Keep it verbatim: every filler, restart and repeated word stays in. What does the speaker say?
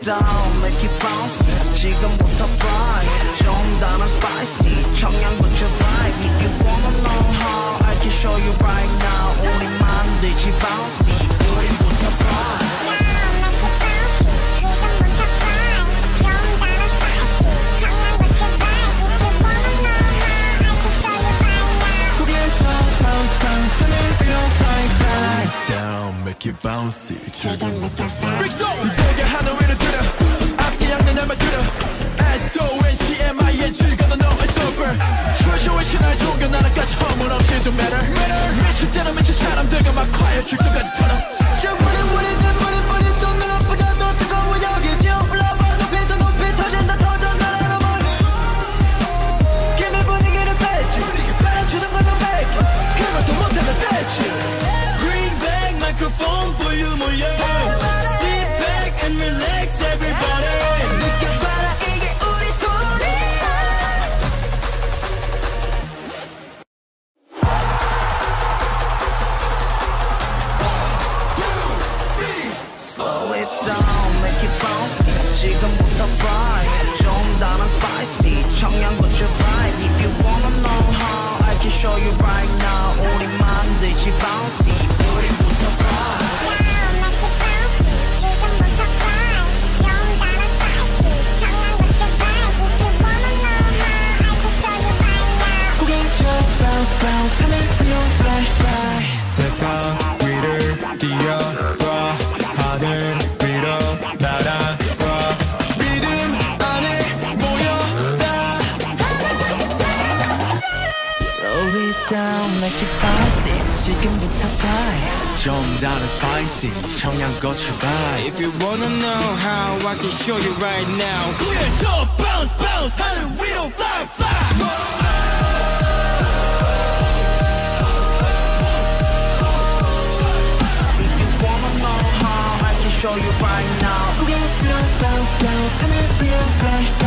down, make it bounce. 지금부터 fly. 좀 더 spicy. 청양고추 vibe. If you wanna know how, I can show you right now. 우리 만들지 bouncy. 우리부터 fly. Make it bouncy. Freaks on! 보게 하는 위로 들어 앞뒤 양면 날만 들어 S O N T M I N G gonna know it's over 초조해 신화의 종교 나라까지 허물 없이 don't matter 미칠 때는 미친 사람들과 막 quiet 출전까지 털어 저 money money 내 money money 또 눈앞보다 더 뜨거워 여기 좀 불러봐 높이 더 높이 터진다 터져 나라로 money 김의 분위기를 뺐지 주는 건너 뺏기 그것도 못하면 됐지 Microphone 볼륨 올려 Sit back and relax everybody 느껴봐라 이게 우리 소리 Slow it down, make it bounce 지금부터 fly 좀 더 spicy 청양고추 vibe If you wanna know how, I can show you right now 우리 만들지 bouncy 우리부터 fly bounce, bounce, 하늘 위로 fly, fly 세상 위를 뛰어봐 하늘 위로 날아가 믿음 안에 모여라 Slow it down, make it bouncy 지금부터 fly 좀 다른 spicy 청양고추 vibe If you wanna know how I can show you right now 그래 저 bounce, bounce 하늘 위로 fly, fly Show you right now. We're gonna bounce, bounce, 하늘 위로 fly.